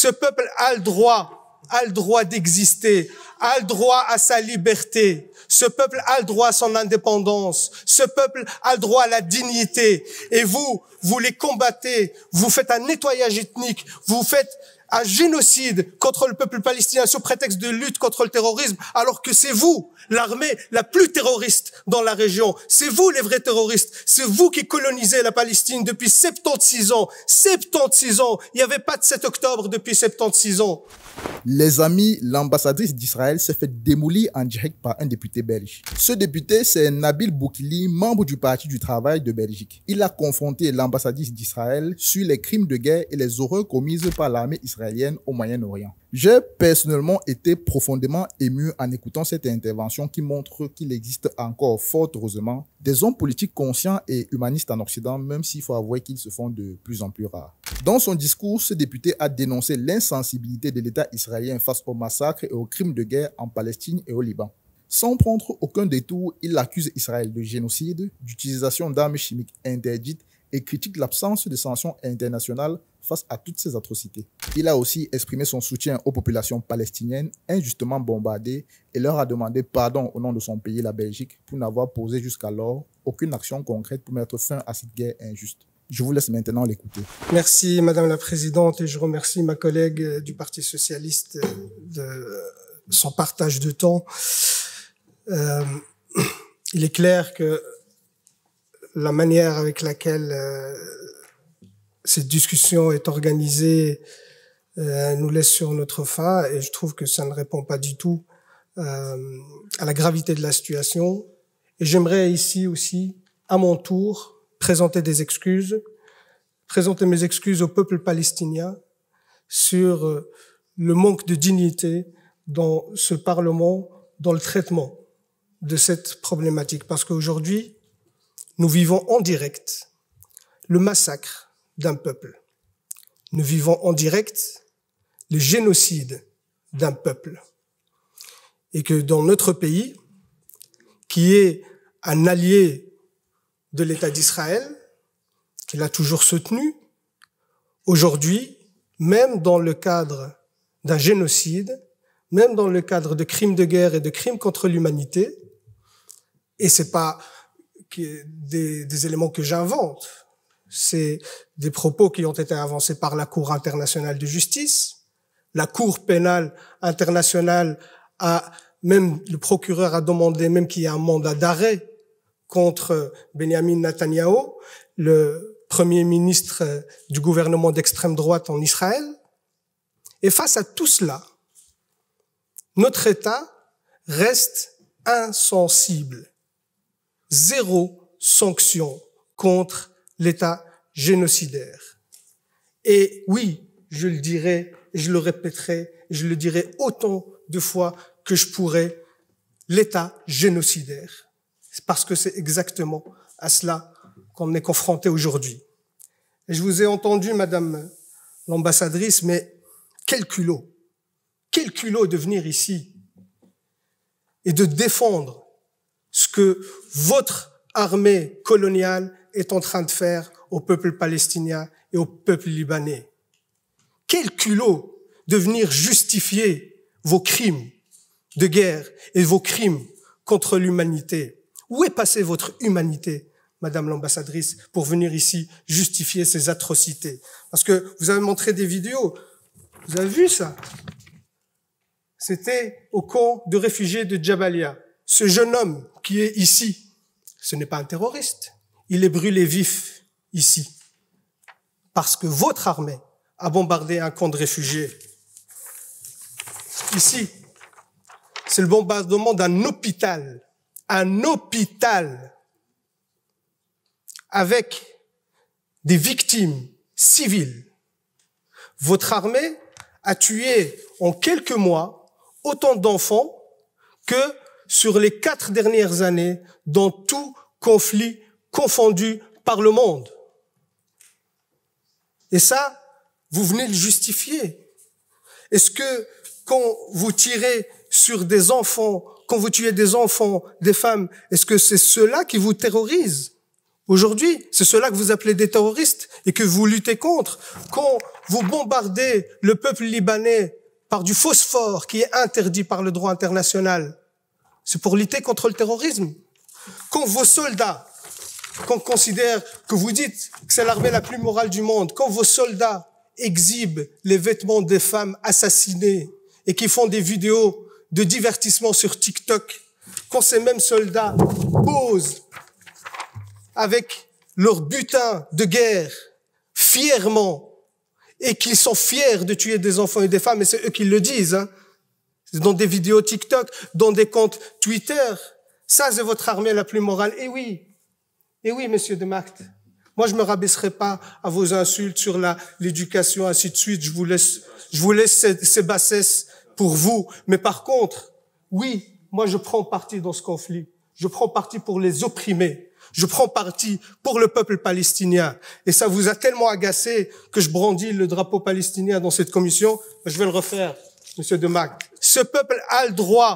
Ce peuple a le droit d'exister, a le droit à sa liberté. Ce peuple a le droit à son indépendance. Ce peuple a le droit à la dignité. Et vous les combattez. Vous faites un nettoyage ethnique. Vous faites un génocide contre le peuple palestinien sous prétexte de lutte contre le terrorisme, alors que c'est vous, l'armée la plus terroriste dans la région. C'est vous les vrais terroristes. C'est vous qui colonisez la Palestine depuis 76 ans. 76 ans. Il n'y avait pas de 7 octobre depuis 76 ans. Les amis, l'ambassadrice d'Israël s'est fait démolir en direct par un député belge. Ce député, c'est Nabil Boukili, membre du Parti du Travail de Belgique. Il a confronté l'ambassadrice d'Israël sur les crimes de guerre et les horreurs commises par l'armée israélienne au Moyen-Orient. J'ai personnellement été profondément ému en écoutant cette intervention qui montre qu'il existe encore, fort heureusement, des hommes politiques conscients et humanistes en Occident, même s'il faut avouer qu'ils se font de plus en plus rares. Dans son discours, ce député a dénoncé l'insensibilité de l'État israélien face aux massacres et aux crimes de guerre en Palestine et au Liban. Sans prendre aucun détour, il accuse Israël de génocide, d'utilisation d'armes chimiques interdites et critique l'absence de sanctions internationales face à toutes ces atrocités. Il a aussi exprimé son soutien aux populations palestiniennes injustement bombardées et leur a demandé pardon au nom de son pays, la Belgique, pour n'avoir posé jusqu'alors aucune action concrète pour mettre fin à cette guerre injuste. Je vous laisse maintenant l'écouter. Merci Madame la Présidente et je remercie ma collègue du Parti Socialiste de son partage de temps. Il est clair que la manière avec laquelle cette discussion est organisée nous laisse sur notre faim et je trouve que ça ne répond pas du tout à la gravité de la situation. Et j'aimerais ici aussi, à mon tour, présenter mes excuses au peuple palestinien sur le manque de dignité dans ce Parlement, dans le traitement de cette problématique. Parce qu'aujourd'hui, nous vivons en direct le massacre d'un peuple. Nous vivons en direct le génocide d'un peuple. Et que dans notre pays, qui est un allié de l'État d'Israël, qu'il a toujours soutenu, aujourd'hui, même dans le cadre d'un génocide, même dans le cadre de crimes de guerre et de crimes contre l'humanité, et c'est pas des éléments que j'invente, c'est des propos qui ont été avancés par la Cour internationale de justice, la Cour pénale internationale même le procureur a demandé même qu'il y ait un mandat d'arrêt contre Benjamin Netanyahou, le premier ministre du gouvernement d'extrême droite en Israël. Et face à tout cela, notre État reste insensible. Zéro sanction contre l'État génocidaire. Et oui, je le dirai, je le répéterai, je le dirai autant de fois que je pourrai, l'État génocidaire. C'est parce que c'est exactement à cela qu'on est confronté aujourd'hui. Et je vous ai entendu, Madame l'ambassadrice, mais quel culot de venir ici et de défendre ce que votre armée coloniale est en train de faire au peuple palestinien et au peuple libanais. Quel culot de venir justifier vos crimes de guerre et vos crimes contre l'humanité. Où est passée votre humanité, Madame l'ambassadrice, pour venir ici justifier ces atrocités? Parce que vous avez montré des vidéos. Vous avez vu ça? C'était au camp de réfugiés de Jabalia. Ce jeune homme qui est ici, ce n'est pas un terroriste. Il est brûlé vif ici. Parce que votre armée a bombardé un camp de réfugiés. Ici, c'est le bombardement d'un hôpital. Un hôpital avec des victimes civiles. Votre armée a tué en quelques mois autant d'enfants que sur les 4 dernières années dans tout conflit confondu par le monde. Et ça, vous venez le justifier. Est-ce que quand vous tirez sur des enfants, quand vous tuez des enfants, des femmes, est-ce que c'est ceux-là qui vous terrorisent? Aujourd'hui, c'est cela que vous appelez des terroristes et que vous luttez contre. Quand vous bombardez le peuple libanais par du phosphore qui est interdit par le droit international, c'est pour lutter contre le terrorisme. Quand vos soldats, qu'on considère, que vous dites que c'est l'armée la plus morale du monde, quand vos soldats exhibent les vêtements des femmes assassinées et qui font des vidéos de divertissement sur TikTok, quand ces mêmes soldats posent avec leur butin de guerre fièrement et qu'ils sont fiers de tuer des enfants et des femmes, et c'est eux qui le disent, hein, dans des vidéos TikTok, dans des comptes Twitter, ça c'est votre armée la plus morale. Et oui, monsieur de Macht, moi je me rabaisserai pas à vos insultes sur l'éducation, ainsi de suite, je vous laisse ces bassesses pour vous, mais par contre, oui, moi je prends parti dans ce conflit, je prends parti pour les opprimés. Je prends parti pour le peuple palestinien. Et ça vous a tellement agacé que je brandis le drapeau palestinien dans cette commission. Je vais le refaire, monsieur de Mac. Ce peuple a le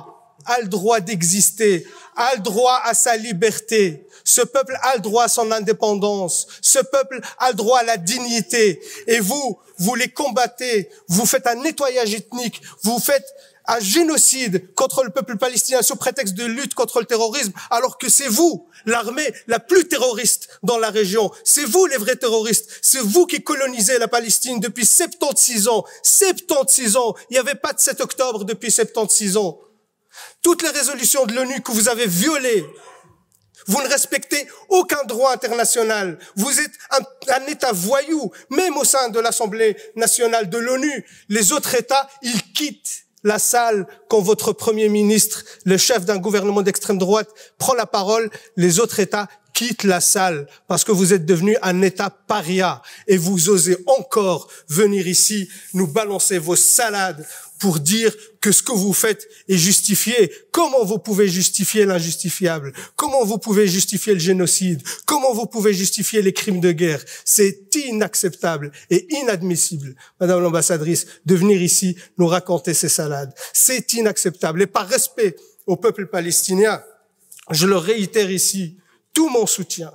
droit d'exister, a le droit à sa liberté. Ce peuple a le droit à son indépendance. Ce peuple a le droit à la dignité. Et vous les combattez. Vous faites un nettoyage ethnique. Vous faites un génocide contre le peuple palestinien sous prétexte de lutte contre le terrorisme, alors que c'est vous, l'armée la plus terroriste dans la région. C'est vous les vrais terroristes. C'est vous qui colonisez la Palestine depuis 76 ans. 76 ans. Il n'y avait pas de 7 octobre depuis 76 ans. Toutes les résolutions de l'ONU que vous avez violées, vous ne respectez aucun droit international. Vous êtes un État voyou, même au sein de l'Assemblée nationale de l'ONU. Les autres États, ils quittent la salle quand votre Premier ministre, le chef d'un gouvernement d'extrême droite, prend la parole. Les autres États quittent la salle parce que vous êtes devenu un État paria et vous osez encore venir ici nous balancer vos salades pour dire que ce que vous faites est justifié. Comment vous pouvez justifier l'injustifiable? Comment vous pouvez justifier le génocide? Comment vous pouvez justifier les crimes de guerre? C'est inacceptable et inadmissible, Madame l'ambassadrice, de venir ici nous raconter ces salades. C'est inacceptable. Et par respect au peuple palestinien, je leur réitère ici tout mon soutien,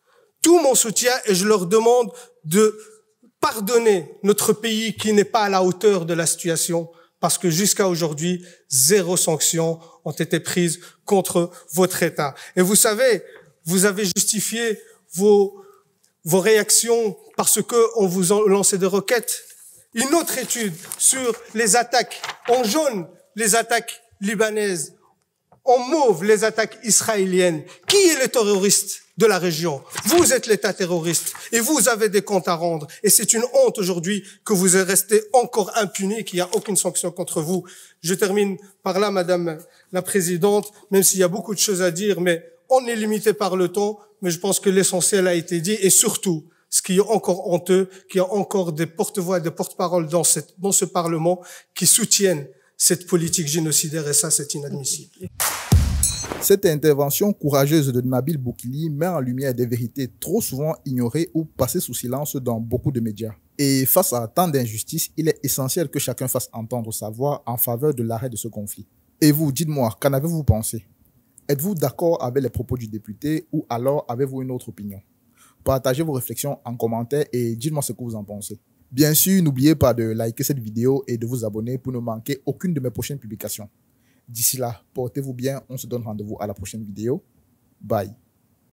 et je leur demande de pardonner notre pays qui n'est pas à la hauteur de la situation, parce que jusqu'à aujourd'hui, 0 sanctions ont été prises contre votre État. Et vous savez, vous avez justifié vos réactions parce que on vous a lancé des roquettes. Une autre étude sur les attaques en jaune, les attaques libanaises, en mauve, les attaques israéliennes. Qui est le terroriste de la région? Vous êtes l'État terroriste et vous avez des comptes à rendre. Et c'est une honte aujourd'hui que vous êtes resté encore impuni, qu'il n'y a aucune sanction contre vous. Je termine par là, Madame la Présidente, même s'il y a beaucoup de choses à dire, mais on est limité par le temps, mais je pense que l'essentiel a été dit. Et surtout, ce qui est encore honteux, qu'il y a encore des porte-voix, des porte-paroles dans ce Parlement qui soutiennent cette politique génocidaire, et ça, c'est inadmissible. Cette intervention courageuse de Nabil Boukili met en lumière des vérités trop souvent ignorées ou passées sous silence dans beaucoup de médias. Et face à tant d'injustices, il est essentiel que chacun fasse entendre sa voix en faveur de l'arrêt de ce conflit. Et vous, dites-moi, qu'en avez-vous pensé? Êtes-vous d'accord avec les propos du député ou alors avez-vous une autre opinion? Partagez vos réflexions en commentaire et dites-moi ce que vous en pensez. Bien sûr, n'oubliez pas de liker cette vidéo et de vous abonner pour ne manquer aucune de mes prochaines publications. D'ici là, portez-vous bien, on se donne rendez-vous à la prochaine vidéo. Bye.